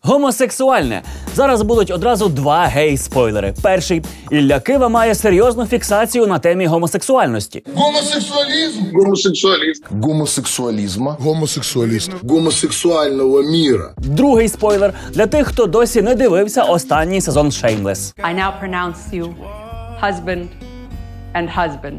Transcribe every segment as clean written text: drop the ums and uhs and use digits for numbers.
Гомосексуальне. Зараз будуть одразу два гей-спойлери. Перший. Ілля Кива має серйозну фіксацію на темі гомосексуальності. Гомосексуалізм. Гомосексуалізм. Гомосексуалізма. Гомосексуаліст. Гомосексуального міра. Другий спойлер для тих, хто досі не дивився останній сезон Shameless. I now pronounce you husband and husband.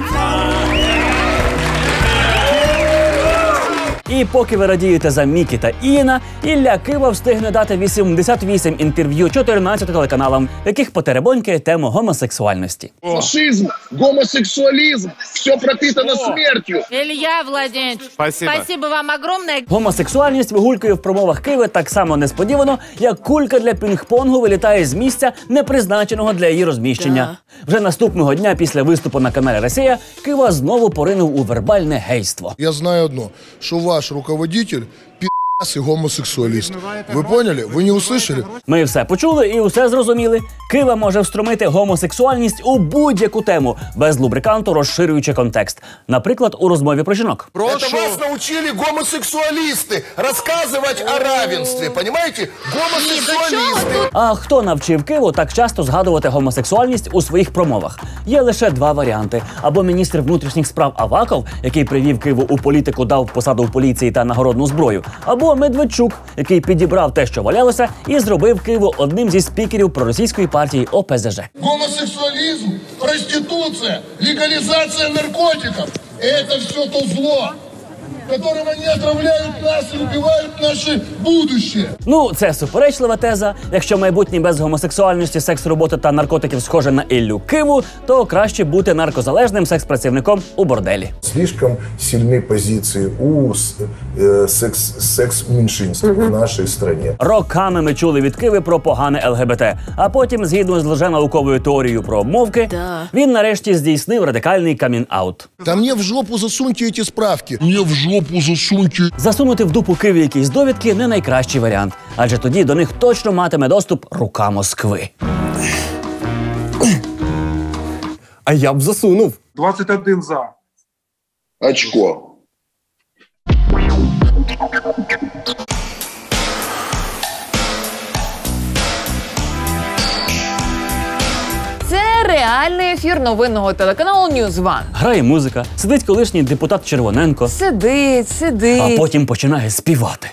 І поки ви радієте за Мікі та Ієна, Ілля Кива встигне дати 88 інтерв'ю 14 телеканалам, в яких потеребонькає тему гомосексуальності. Фашизм, гомосексуалізм, все пропитано смертю. Илья Владимирович, спасибо вам огромное. Гомосексуальність вигулькує в промовах Киви так само несподівано, як кулька для пінг-понгу вилітає з місця, не призначеного для її розміщення. Вже наступного дня після виступу на каналі «Росія» Кива знову поринув у вербальне гейство. Я знаю одно, що ваш руководитель пи***с і гомосексуаліст. Ви поняли? Ви не услышали? Ми все почули і усе зрозуміли. Кива може встромити гомосексуальність у будь-яку тему, без лубриканту розширюючи контекст. Наприклад, у розмові про жінок. Это вас научили гомосексуалисты рассказывать о равенстве, понимаете? Гомосексуалисты. А хто навчив Киву так часто згадувати гомосексуальність у своїх промовах? Є лише два варіанти. Або міністр внутрішніх справ Аваков, який привів Киву у політику, дав посаду в поліції та нагородну зброю. Або Медведчук, який підібрав те, що валялося, і зробив Киву одним зі спікерів проросійської партії ОПЗЖ. Гомосексуалізм, проституція, легалізація наркотиків – це все то зло, которым они отравляют нас и убивают наше будущее. Ну, це суперечлива теза. Якщо майбутнє без гомосексуальності, секс-роботи та наркотиків схоже на Іллю Киву, то краще бути наркозалежним секс-працівником у борделі. Слишком сильные позиции у секс-меньшинств в нашей стране. Роками ми чули від Киви про погане ЛГБТ. А потім, згідно з лженауковою теорією про обмовки, він нарешті здійснив радикальний камін-аут. Та мені в жопу засуньте ці справки. Мені в жопу засуньте. Засунути в дупу Киві якісь довідки – не найкращий варіант. Адже тоді до них точно матиме доступ рука Москви. А я б засунув. 21 за. Очко. Це реальний ефір новинного телеканалу News One. Грає музика, сидить колишній депутат Червоненко, Сидить. а потім починає співати.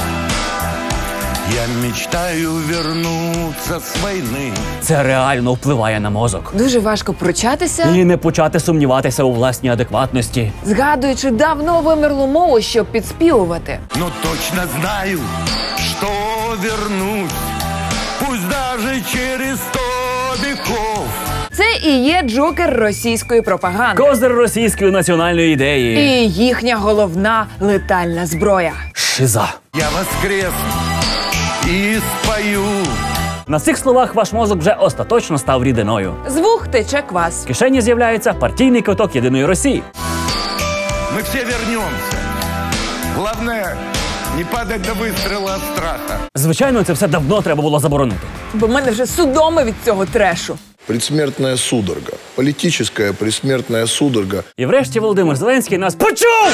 Я мечтаю вернуться з війни. Це реально впливає на мозок. Дуже важко пручатися, І не почати сумніватися у власній адекватності. згадуючи давно вимерлу мову, щоб підспівувати. Но точно знаю, що вернусь, пусть даже через 100 веков. Це і є джокер російської пропаганди. Козир російської національної ідеї. І їхня головна летальна зброя. Шиза. Я воскресну і спою. На цих словах ваш мозок вже остаточно став рідиною. З вух тече квас. В кишені з'являється партійний квиток Єдиної Росії. Ми всі вернемся. Головне, не падать до вистрілу від страха. Звичайно, це все давно треба було заборонити. Бо в мене вже судоми від цього трешу. Предсмертная судорога. Политическая предсмертная судорога. І врешті Володимир Зеленський нас почув!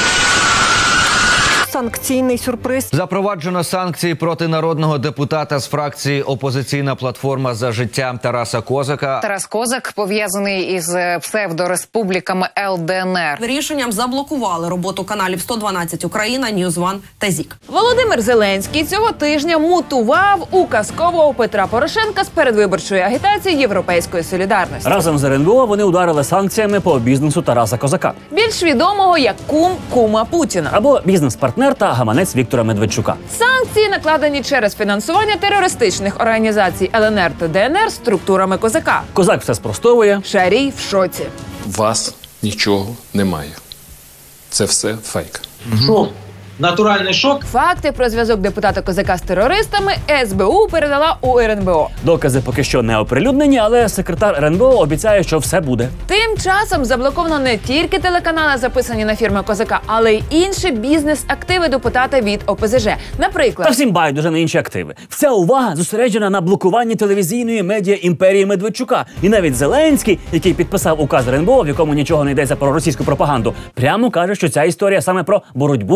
Санкційний сюрприз. Запроваджено санкції проти народного депутата з фракції «Опозиційна платформа за життя» Тараса Козака. Тарас Козак пов'язаний із псевдореспубліками ЛДНР. Рішенням заблокували роботу каналів 112 Україна, News One та ЗІК. Володимир Зеленський цього тижня мутував у казкового Петра Порошенка з передвиборчої агітації Європейської солідарності. Разом з РНБО вони ударили санкціями по бізнесу Тараса Козака. Більш відомого як кум кума Путіна. Або бізнес-партнер та гаманець Віктора Медведчука. Санкції накладені через фінансування терористичних організацій ЛНР та ДНР структурами Козака. Козак все спростовує. Шарій в шоці. Вас нічого немає. Це все фейк. Шок. Натуральний шок. Факти про зв'язок депутата Козака з терористами СБУ передала у РНБО. Докази поки що не оприлюднені, але секретар РНБО обіцяє, що все буде. Тим часом заблоковано не тільки телеканали, записані на фірми Козака, але й інші бізнес-активи депутата від ОПЗЖ. Наприклад... Та всім байдуже на інші активи. Вся увага зосереджена на блокуванні телевізійної медіа імперії Медведчука. І навіть Зеленський, який підписав указ РНБО, в якому нічого не йдеться про російську пропаганду, прямо каже, що ця історія саме про боротьбу з дезінформацією.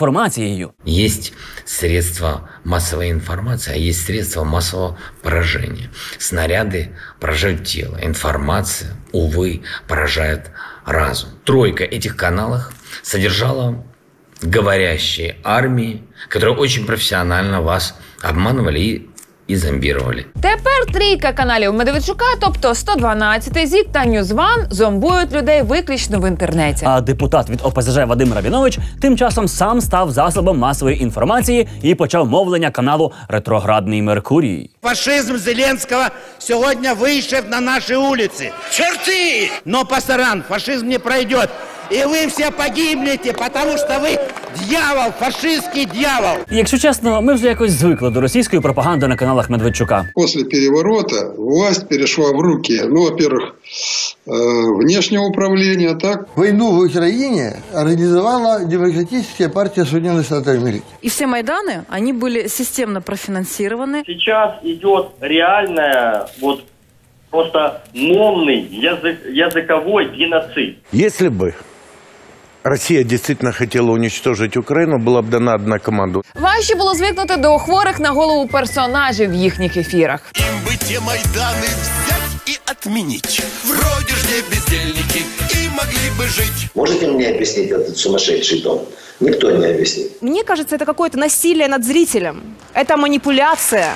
інформацією. Есть средства массовой информации, а есть средства массового поражения. Снаряды поражают тело, информация, увы, поражает разум. Тройка этих каналов содержала говорящие армии, которые очень профессионально вас обманывали і зомбірували. Тепер трійка каналів Медведчука, тобто 112, ЗІК та Ньюзван, зомбують людей виключно в інтернеті. А депутат від ОПЗЖ Вадим Рабінович тим часом сам став засобом масової інформації і почав мовлення каналу «Ретроградний Меркурій». Фашизм Зеленського сьогодні вийшов на наші вулиці. Черти! Но пасаран, фашизм не пройде. І ви всі погибнете, тому що ви дьявол, фашистський дьявол. Якщо чесно, ми вже якось звикли до російської пропаганди на каналах Медведчука. Після переворота власть перейшла в руки, во-первых, внешнего управления, так? Войну в Украине организовала Демократическая партия Соединенных Штатов Америки. И все Майданы, они были системно профинансированы. Сейчас идет реальная, просто мовный языковой геноцид. Если бы Россия действительно хотела уничтожить Украину, была бы дана одна команда. Важче було звикнути до хворих на голову персонажів в їхніх ефірах. Им бы те Майданы взять и отменить. Вроде ж не бездельники и могли бы жить. Можете мне объяснить этот сумасшедший дом? Никто не объяснит. Мне кажется, это какое-то насилие над зрителем. Это манипуляция.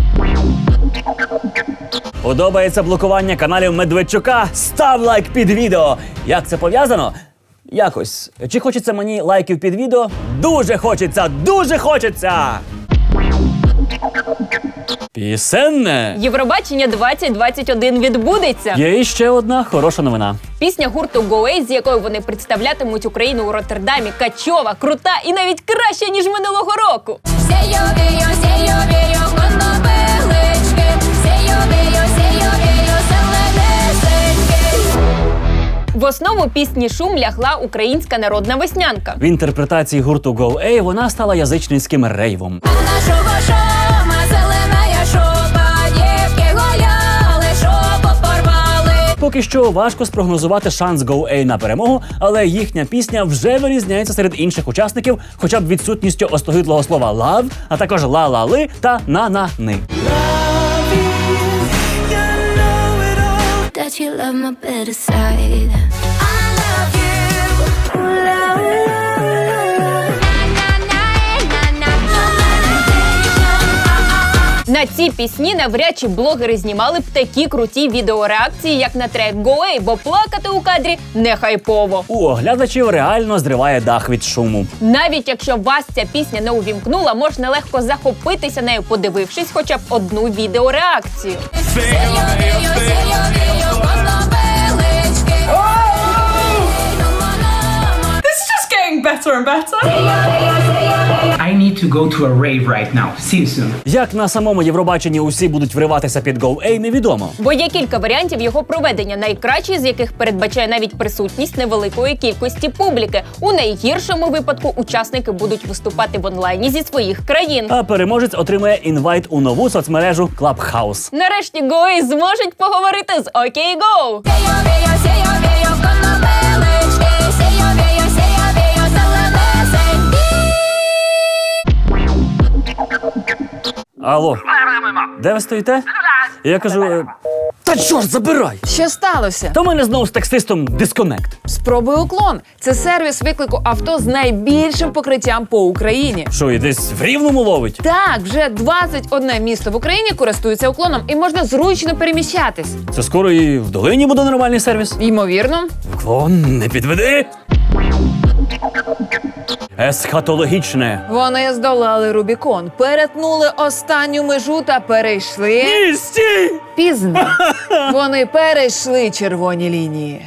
Подобається блокування каналів Медведчука? Став лайк під відео! Як це пов'язано? Якось. Чи хочеться мені лайків під відео? Дуже хочеться! Дуже хочеться! Пісенне! Євробачення 2021 відбудеться. Є іще одна хороша новина. Пісня гурту Go Away, з якою вони представлятимуть Україну у Роттердамі, качова, крута і навіть краща, ніж минулого року. В основу пісні «Шум» лягла українська народна веснянка. В інтерпретації гурту Go Away вона стала язичницьким рейвом. Поки що важко спрогнозувати шанс Go Away на перемогу, але їхня пісня вже вирізняється серед інших учасників хоча б відсутністю остогидлого слова «love», а також «ла-ла-ли» та «на-на-ни». На ці пісні навряд чи блогери знімали б такі круті відеореакції, як на трек Go Away, бо плакати у кадрі не хайпово. У оглядачів реально зриває дах від шуму. Навіть якщо вас ця пісня не увімкнула, можна легко захопитися нею, подивившись хоча б одну відеореакцію. Better and better. I need to go to a rave right now. See you soon. Як на самому Євробаченні усі будуть вриватися під Go Away, невідомо. Бо є кілька варіантів його проведення, найкращий з яких передбачає навіть присутність невеликої кількості публіки. У найгіршому випадку учасники будуть виступати в онлайні зі своїх країн. А переможець отримує інвайт у нову соцмережу Clubhouse. Нарешті Go Away зможуть поговорити з OK Go. Алло, де ви стоїте? Я кажу, та чорт, забирай! Що сталося? Та в мене знову з таксистом дисконект. Спробуй уклон. Це сервіс виклику авто з найбільшим покриттям по Україні. Що, і десь в Рівному ловить? Так, вже 21 місто в Україні користується уклоном і можна зручно переміщатись. Це скоро і в Долині буде нормальний сервіс? Ймовірно. Уклон, не підведи! Есхатологічне. Вони здолали Рубікон, перетнули останню межу та перейшли... Ні, стій! Пізно. Вони перейшли червоні лінії.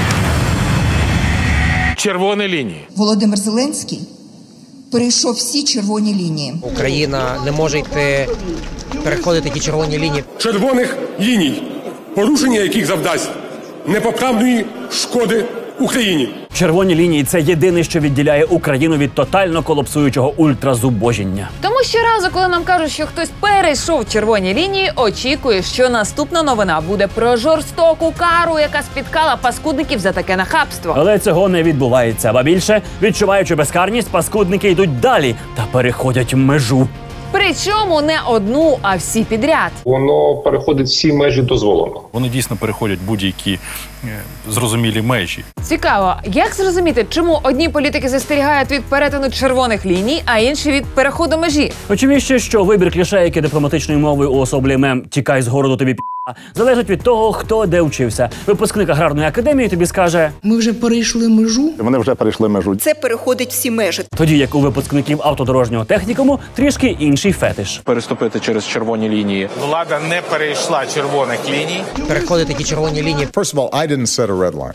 Червоні лінії. Володимир Зеленський перейшов всі червоні лінії. Україна не може переходити ті червоні лінії. Червоних ліній, порушення яких завдасть непоправної шкоди Україні. Червоні лінії – це єдине, що відділяє Україну від тотально колапсуючого ультразубожіння. Тому щоразу, коли нам кажуть, що хтось перейшов червоні лінії, очікує, що наступна новина буде про жорстоку кару, яка спіткала паскудників за таке нахабство. Але цього не відбувається. Ба більше, відчуваючи безкарність, паскудники йдуть далі та переходять межу. Причому не одну, а всі підряд. Воно переходить всі межі дозволеного. Вони дійсно переходять будь-які зрозумілі межі. Цікаво, як зрозуміти, чому одні політики застерігають від перетину червоних ліній, а інші від переходу межі? Очевидно, що вибір клішейки дипломатичною мовою уособлює мем «Тікай з городу, тобі пі***а» залежить від того, хто де вчився. Випускник аграрної академії тобі скаже: ми вже перейшли межу. Вони вже перейшли межу. Це переходить всі межі. Тоді як у випускників автодорожнього технікуму трішки інший фетиш. Переступити через червоні лінії. Влада не перейшла червоних ліній. Переходити ті червоні лінії. First of all, I didn't set a red line.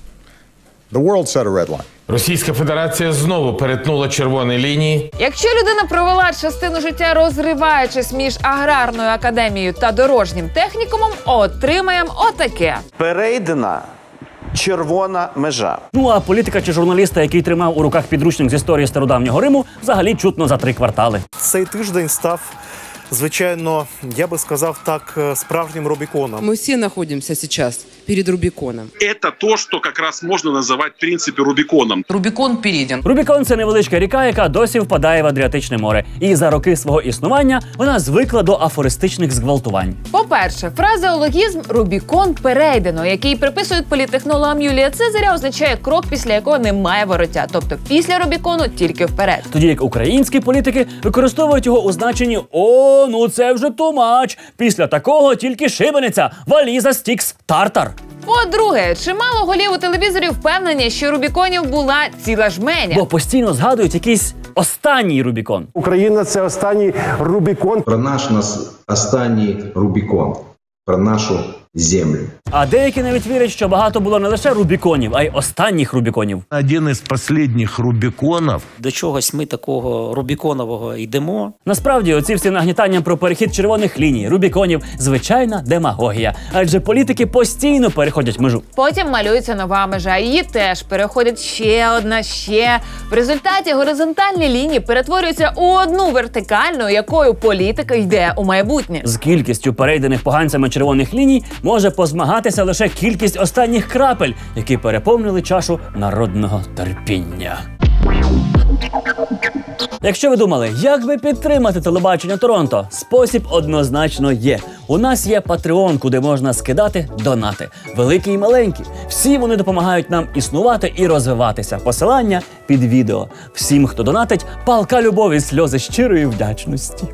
The world set a red line. Російська Федерація знову перетнула червоні лінії. Якщо людина провела частину життя, розриваючись між аграрною академією та дорожнім технікумом, отримаємо отаке. Перейдена червона межа. Ну а політика чи журналіста, який тримав у руках підручник з історії стародавнього Риму, взагалі чутно за 3 квартали. Цей тиждень став, звичайно, я би сказав так, справжнім Рубіконом. Мы все находимся сейчас перед Рубиконом. Это то, что как раз можно называть в принципе Рубиконом. Рубикон перейден. Рубікон – це невеличка ріка, яка досі впадає в Адріатичне море. І за роки свого існування вона звикла до афористичних зґвалтувань. По-перше, фразеологізм «Рубікон перейдено», який приписують політтехнологам Юлія Цезаря, означає крок, після якого немає вороття. Тобто після Рубікону тільки вперед. Тоді як українські політики використовують його у значенні «О, ну це вже too much. Після такого тільки шибениця, валіза, стікс, тартар». По-друге, чимало голів у телевізорі впевнені, що Рубіконів була ціла жменя. Бо постійно згадують якийсь останній Рубікон. Україна – це останній Рубікон. Про наш останній Рубікон. Про нашу землю. А деякі навіть вірять, що багато було не лише Рубіконів, а й останніх Рубіконів. Один із останніх Рубіконів. До чогось ми такого Рубіконового йдемо. Насправді, оці всі нагнітання про перехід червоних ліній, Рубіконів – звичайна демагогія. Адже політики постійно переходять межу. Потім малюється нова межа, її теж переходить ще одна, ще. В результаті горизонтальні лінії перетворюються у одну вертикальну, якою політика йде у майбутнє. З кількістю перейдених поганцями червоних ліній може позмагатися лише кількість останніх крапель, які переповнили чашу народного терпіння. Якщо ви думали, як би підтримати телебачення Торонто, спосіб однозначно є. У нас є Patreon, куди можна скидати донати. Великі і маленькі. Всі вони допомагають нам існувати і розвиватися. Посилання під відео. Всім, хто донатить, палка любові, сльози щирої вдячності.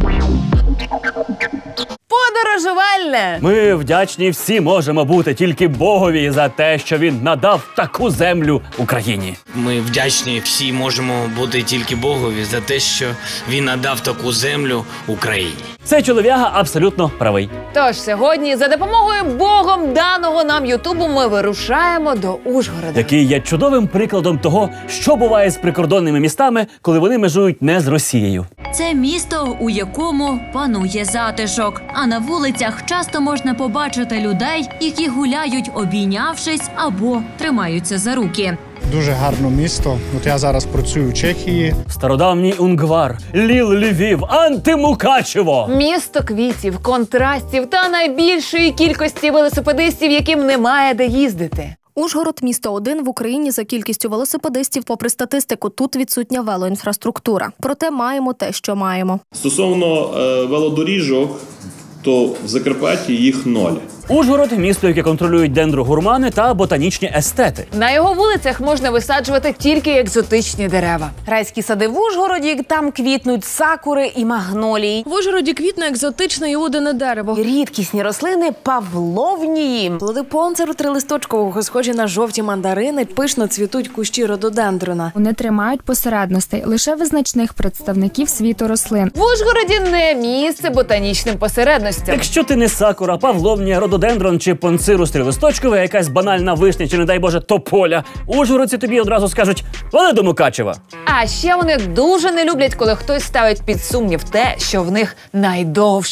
Подорожувальне! Ми вдячні всі можемо бути тільки Богові за те, що він надав таку землю Україні. Ми вдячні всі можемо бути тільки Богові за те, що він надав таку землю Україні. Цей чолов'яга абсолютно правий. Тож сьогодні за допомогою Богом даного нам Ютубу ми вирушаємо до Ужгорода. Який є чудовим прикладом того, що буває з прикордонними містами, коли вони межують не з Росією. Це місто, у якому панує затишок. А на вулицях часто можна побачити людей, які гуляють обійнявшись або тримаються за руки. Дуже гарне місто. От я зараз працюю в Чехії. Стародавній Унгвар, Львів, Антимукачево. Місто квітів, контрастів та найбільшої кількості велосипедистів, яким немає де їздити. Ужгород – місто 1 в Україні за кількістю велосипедистів. Попри статистику, тут відсутня велоінфраструктура. Проте маємо те, що маємо. Стосовно велодоріжок, то в Закарпатті їх 0. Ужгород – місто, яке контролюють дендрогурмани та ботанічні естети. На його вулицях можна висаджувати тільки екзотичні дерева. Райські сади в Ужгороді, там квітнуть сакури і магнолії. В Ужгороді квітне екзотичне іодине дерево. Рідкісні рослини павловнії. Плоди понцеру трилисточкового схожі на жовті мандарини, пишно цвітуть кущі рододендрона. Вони тримають посередностей лише визначних представників світу рослин. В Ужгороді не місце ботанічним посередностям. Якщо ти не сакура, павловнія, рододендрон чи понцирус трилисточковий, якась банальна вишня чи, не дай Боже, тополя, ужгородці тобі одразу скажуть «Вали до Мукачева». А ще вони дуже не люблять, коли хтось ставить під сумнів те, що в них найдовша.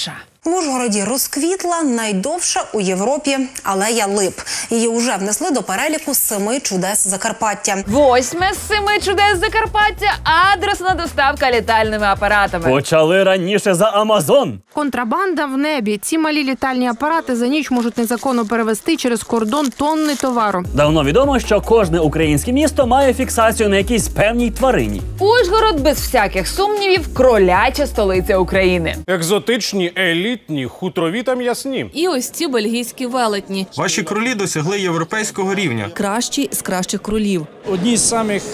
В Ужгороді розквітла найдовша у Європі алея лип. Її вже внесли до переліку 7 чудес Закарпаття. 8 з 7 чудес Закарпаття – адресна доставка літальними апаратами. Почали раніше за Амазон. Контрабанда в небі. Ці малі літальні апарати за ніч можуть незаконно перевезти через кордон тонни товару. Давно відомо, що кожне українське місто має фіксацію на якійсь певній тварині. Ужгород, без всяких сумнівів, кроляча столиця України. Екзотичні, елітні, хутрові та м'ясні. І ось ці бельгійські велетні. Ваші кролі досягли європейського рівня. Кращі з кращих кролів. Одні з самих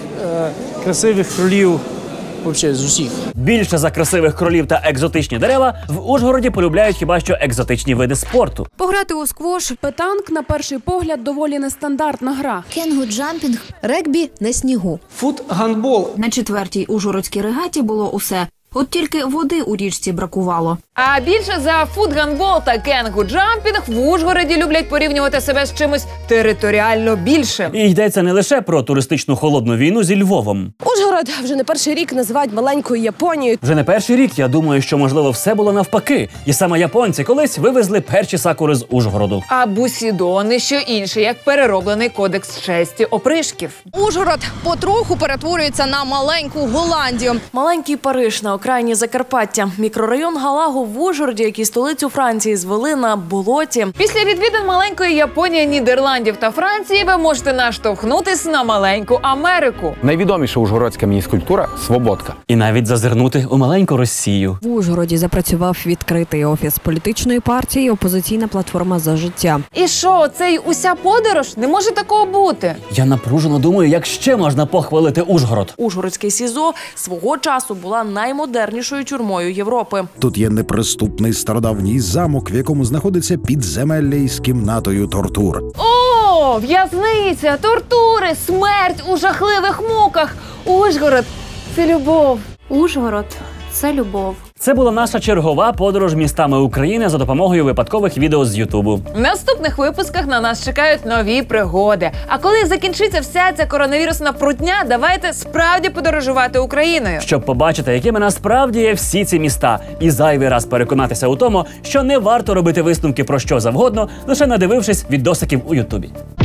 красивих кролів взагалі з усіх. Більше за красивих кролів та екзотичні дерева в Ужгороді полюбляють хіба що екзотичні види спорту. Пограти у сквош, петанк, на перший погляд, доволі нестандартна гра. Кенгу-джампінг, регбі на снігу. Фут-гандбол. На 4-й ужгородській регаті було усе. От тільки води у річці бракувало. А більше за фут-гандбол та кенгу-джампінг в Ужгороді люблять порівнювати себе з чимось територіально більшим. І йдеться не лише про туристичну холодну війну зі Львовом. Ужгород вже не перший рік називають маленькою Японією. Вже не перший рік, я думаю, що, можливо, все було навпаки. І саме японці колись вивезли перші сакури з Ужгороду. А бусідо – не що інше, як перероблений кодекс честі опришків. Ужгород потроху перетворюється на маленьку Голландію. Маленький Париж на окраїні Закарпаття. Мікрорайон Галагу в Ужгороді, який столицю Франції звели на болоті. Після відвідин маленької Японії, Нідерландів та Франції ви можете наштовхнутись на маленьку Америку. Найвідоміша ужгородська міні-скульптура – Свободка. І навіть зазирнути у маленьку Росію. В Ужгороді запрацював відкритий офіс політичної партії «Опозиційна платформа за життя». І що, це й уся подорож? Не може такого бути. Я напружено думаю, як ще можна похвалити Ужгород. Ужгородське СІЗО свого часу була наймодернішою тюрмою Європи. Тут є неприступний стародавній замок, в якому знаходиться підземелля із кімнатою тортур. О, в'язниця, тортури, смерть у жахливих муках. Ужгород – це любов. Ужгород – це любов. Це була наша чергова подорож містами України за допомогою випадкових відео з Ютубу. В наступних випусках на нас чекають нові пригоди. А коли закінчиться вся ця коронавірусна прутня, давайте справді подорожувати Україною. Щоб побачити, якими насправді є всі ці міста. І зайвий раз переконатися у тому, що не варто робити висновки про що завгодно, лише надивившись відосиків у Ютубі.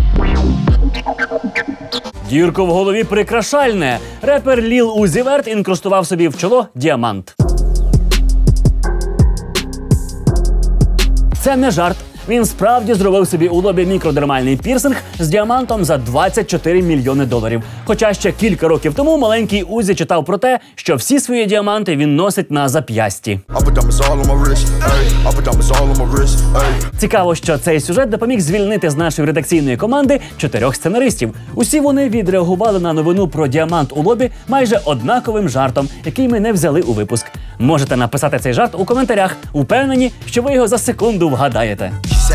Дірку в голові прикрашальне. Репер Ліл Узі Верт інкрустував собі в чоло діамант. Це не жарт. Він справді зробив собі у лобі мікродермальний пірсинг з діамантом за $24 мільйони. Хоча ще кілька років тому маленький Узі читав про те, що всі свої діаманти він носить на зап'ясті. Цікаво, що цей сюжет допоміг звільнити з нашої редакційної команди 4 сценаристів. Усі вони відреагували на новину про діамант у лобі майже однаковим жартом, який ми не взяли у випуск. Можете написати цей жарт у коментарях. Упевнені, що ви його за секунду вгадаєте.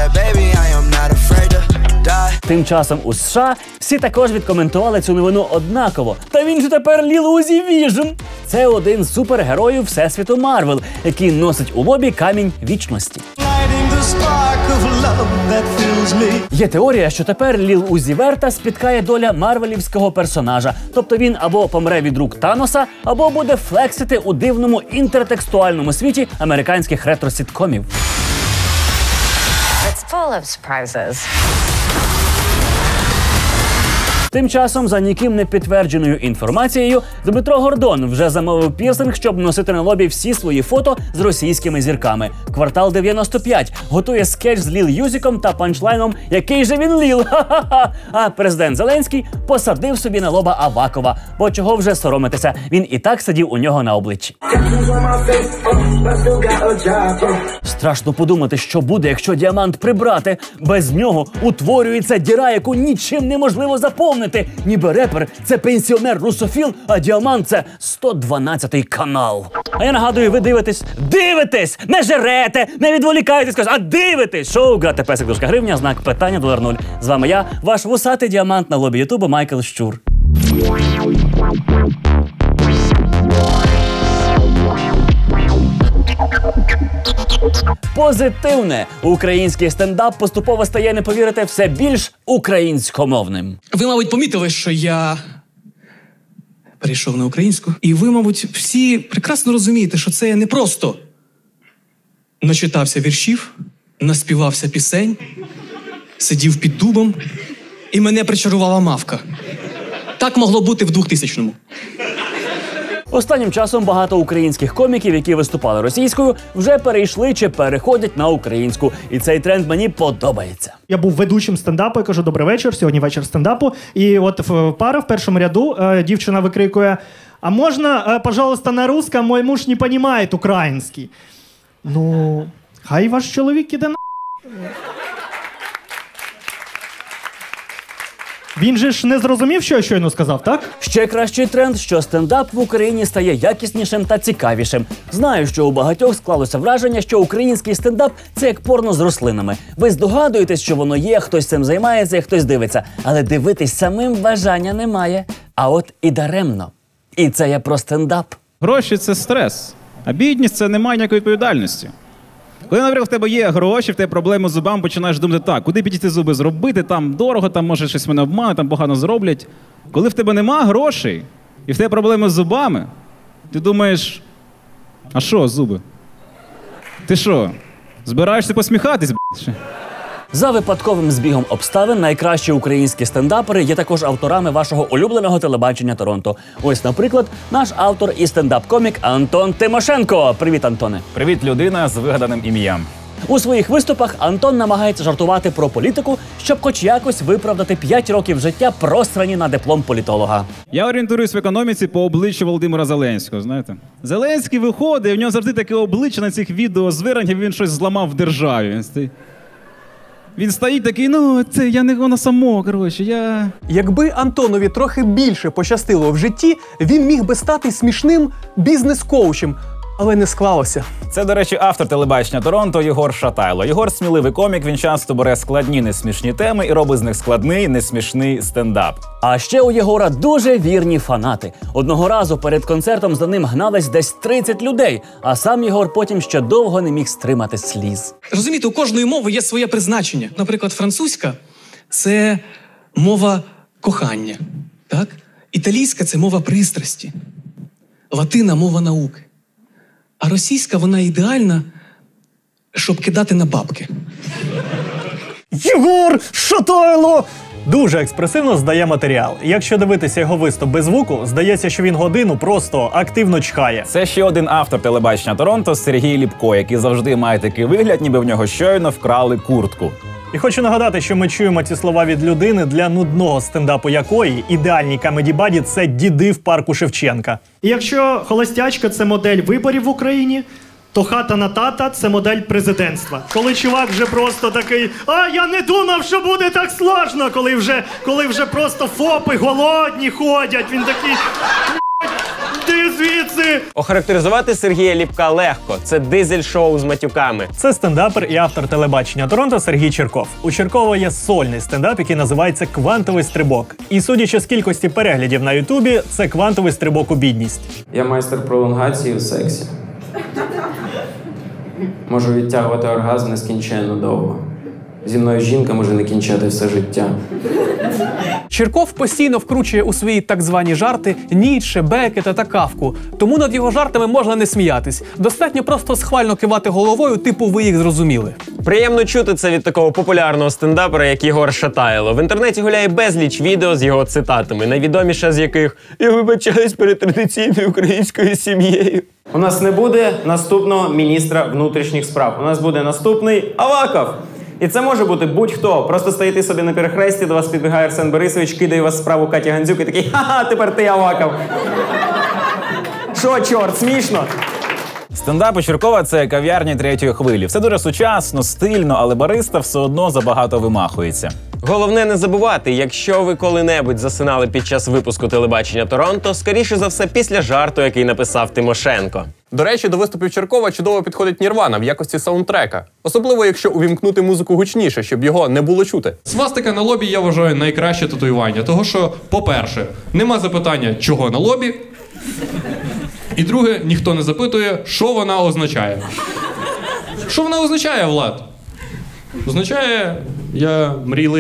Тим часом у США всі також відкоментували цю новину однаково. Та він же тепер Ліл Узі Віжн! Це один з супергероїв Всесвіту Марвел, який носить у лобі камінь вічності. Є теорія, що тепер Ліл Узі Верта спіткає доля марвелівського персонажа. Тобто він або помре від рук Таноса, або буде флексити у дивному інтертекстуальному світі американських ретро-сіткомів. It's full of surprises. Тим часом, за ніким не підтвердженою інформацією, Дмитро Гордон вже замовив пірсинг, щоб носити на лобі всі свої фото з російськими зірками. Квартал 95 готує скетч з Ліл Юзіком та панчлайном «Який же він Ліл? Ха-ха-ха!» А президент Зеленський посадив собі на лоба Авакова. Бо чого вже соромитися, він і так сидів у нього на обличчі. Страшно подумати, що буде, якщо діамант прибрати. Без нього утворюється діра, яку нічим неможливо заповнити. Ніби репер – це пенсіонер-русофіл, а діамант – це 112-й канал. А я нагадую, ви дивитесь, не жерете, не відволікаєтесь, а дивитесь! Шоу «Грати песик, дужка гривня», знак питання $0. З вами я, ваш вусатий діамант на лобі Ютубу Майкл Щур. Позитивне. Український стендап поступово стає, не повірите, все більш українськомовним. Ви, мабуть, помітили, що я перейшов на українську. І ви, мабуть, всі прекрасно розумієте, що це не просто начитався віршів, наспівався пісень, сидів під дубом і мене причарувала мавка. Так могло бути в 2000-му. Останнім часом багато українських коміків, які виступали російською, вже перейшли чи переходять на українську. І цей тренд мені подобається. Я був ведучим стендапу, я кажу, добрий вечір, сьогодні вечір стендапу. І от пара в першому ряду, дівчина викрикує, а можна, пожалуйста, на русском, мой муж не понимає український. Ну, хай ваш чоловік іде на... Він же ж не зрозумів, що я щойно сказав, так? Ще кращий тренд, що стендап в Україні стає якіснішим та цікавішим. Знаю, що у багатьох склалося враження, що український стендап – це як порно з рослинами. Ви здогадуєтесь, що воно є, хтось цим займається і хтось дивиться. Але дивитись самим бажання немає. А от і даремно. І це я про стендап. Гроші – це стрес, а бідність – це немає ніякої відповідальності. Коли, наприклад, в тебе є гроші, в тебе проблеми з зубами, починаєш думати, так, куди підійти зуби зробити, там дорого, там може щось мене обмануть, там погано зроблять. Коли в тебе нема грошей, і в тебе проблеми з зубами, ти думаєш, а що зуби? Ти що, збираєшся посміхатись, б***? За випадковим збігом обставин найкращі українські стендапери є також авторами вашого улюбленого телебачення Торонто. Ось, наприклад, наш автор і стендап-комік Антон Тимошенко. Привіт, Антоне. Привіт, людина з вигаданим ім'ям. У своїх виступах Антон намагається жартувати про політику, щоб хоч якось виправдати 5 років життя, просрані на диплом політолога. Я орієнтуюсь в економіці по обличчю Володимира Зеленського, знаєте. Зеленський виходить, і в нього завжди таке обличчя на цих відео звернень, він щось зламав в державі. Він стоїть такий, ну, це я не воно само, коротше, я... Якби Антонові трохи більше пощастило в житті, він міг би стати смішним бізнес-коучем. Але не склалося. Це, до речі, автор телебачення Торонто Єгор Шатайло. Єгор – сміливий комік, він часто бере складні несмішні теми і робить з них складний, несмішний стендап. А ще у Єгора дуже вірні фанати. Одного разу перед концертом за ним гнались десь 30 людей, а сам Єгор потім ще довго не міг стримати сліз. Розумієте, у кожної мови є своє призначення. Наприклад, французька – це мова кохання, так? Італійська – це мова пристрасті. Латина – мова науки. А російська, вона ідеальна, щоб кидати на бабки. Єгор Шатайло! Дуже експресивно здає матеріал. Якщо дивитися його виступ без звуку, здається, що він годину просто активно чхає. Це ще один автор телебачення Торонто Сергій Ліпко, який завжди має такий вигляд, ніби в нього щойно вкрали куртку. І хочу нагадати, що ми чуємо ці слова від людини, для нудного стендапу якої ідеальні камеді-баді – це діди в парку Шевченка. І якщо холостячка – це модель виборів в Україні, то хата на тата – це модель президентства. Коли чувак вже просто такий, а я не думав, що буде так сложно, коли вже просто ФОПи голодні ходять, він такий... Ти звідси! Охарактеризувати Сергія Ліпка легко. Це дизель-шоу з матюками. Це стендапер і автор телебачення Торонто Сергій Чирков. У Чиркова є сольний стендап, який називається «Квантовий стрибок». І судячи з кількості переглядів на Ютубі, це квантовий стрибок у бідність. Я майстер пролонгації в сексі. Можу відтягувати оргазм нескінченно довго. Зі мною жінка може не кінчати все життя. Чирков постійно вкручує у свої так звані жарти Ніцше, Беккета та Кафку. Тому над його жартами можна не сміятись. Достатньо просто схвально кивати головою, типу ви їх зрозуміли. Приємно чути це від такого популярного стендапера, як Єгор Шатайло. В інтернеті гуляє безліч відео з його цитатами, найвідоміше з яких «Я вибачаюсь перед традиційною українською сім'єю». У нас не буде наступного міністра внутрішніх справ. У нас буде наступний Аваков. І це може бути будь-хто. Просто стоїте собі на перехресті, до вас підбігає Арсен Борисович, кидає вас справу Каті Гандзюк і такий «Ха-ха, тепер ти Аваков». Що, чорт, смішно? Стендап у Чиркова – це кав'ярні третьої хвилі. Все дуже сучасно, стильно, але бариста все одно забагато вимахується. Головне не забувати, якщо ви коли-небудь засинали під час випуску телебачення Торонто, скоріше за все після жарту, який написав Тимошенко. До речі, до виступів Чиркова чудово підходить Нірвана в якості саундтрека. Особливо, якщо увімкнути музику гучніше, щоб його не було чути. Свастика на лобі, я вважаю, найкраще татуювання. Того, що, по-перше, нема запитання, чого на лобі. І друге, ніхто не запитує, що вона означає. Що вона означає, Влад? Означає, я мрійливий.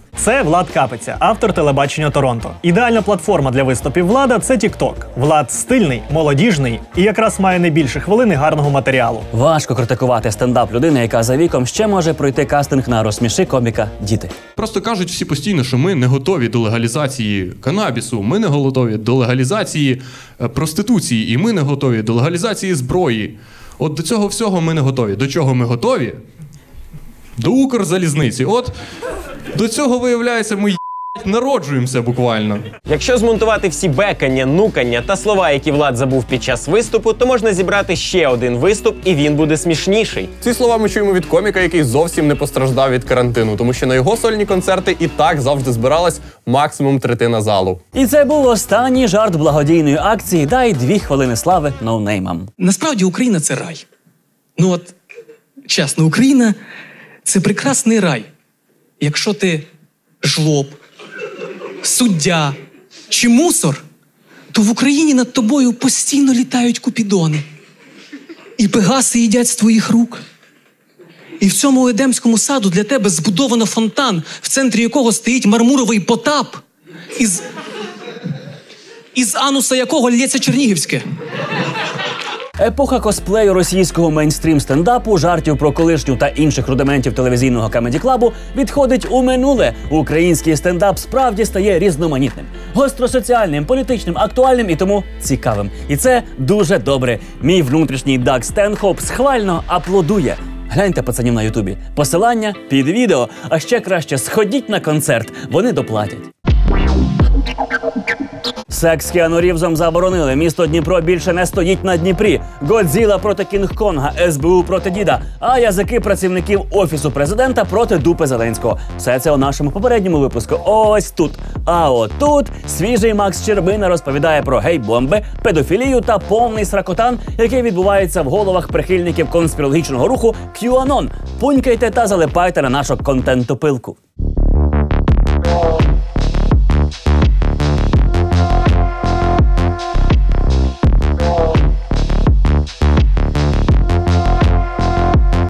Це Влад Капиця, автор телебачення Торонто. Ідеальна платформа для виступів Влада – це TikTok. Влад стильний, молодіжний і якраз має не більше хвилини гарного матеріалу. Важко критикувати стендап людини, яка за віком ще може пройти кастинг на «Розсміши коміка діти». Просто кажуть всі постійно, що ми не готові до легалізації канабісу, ми не готові до легалізації проституції, і ми не готові до легалізації зброї. От до цього всього ми не готові. До чого ми готові? До Укрзалізниці. От до цього, виявляється, ми народжуємося буквально. Якщо змонтувати всі бекання, нукання та слова, які Влад забув під час виступу, то можна зібрати ще один виступ, і він буде смішніший. Ці слова ми чуємо від коміка, який зовсім не постраждав від карантину, тому що на його сольні концерти і так завжди збиралась максимум третина залу. І це був останній жарт благодійної акції «Дай 2 хвилини слави ноунеймам». Насправді Україна – це рай. Ну от, чесно, Україна – це прекрасний рай. Якщо ти жлоб, суддя чи мусор, то в Україні над тобою постійно літають купідони. І пегаси їдять з твоїх рук. І в цьому Едемському саду для тебе збудовано фонтан, в центрі якого стоїть мармуровий Потап, із ануса якого лється Чернігівське. Епоха косплею російського мейнстрім-стендапу, жартів про колишню та інших рудиментів телевізійного камеді-клабу відходить у минуле. Український стендап справді стає різноманітним, гостросоціальним, політичним, актуальним і тому цікавим. І це дуже добре. Мій внутрішній Даг Стенхоп схвально аплодує. Гляньте пацанів на ютубі. Посилання під відео. А ще краще сходіть на концерт, вони доплатять. Секс з Кіану Рівзом заборонили. Місто Дніпро більше не стоїть на Дніпрі. Годзіла проти Кінг-Конга, СБУ проти діда, а язики працівників Офісу Президента проти дупи Зеленського. Все це у нашому попередньому випуску. Ось тут. А отут свіжий Макс Щербина розповідає про гей-бомби, педофілію та повний сракотан, який відбувається в головах прихильників конспірологічного руху QAnon. Пунькайте та залипайте на нашу контентопилку.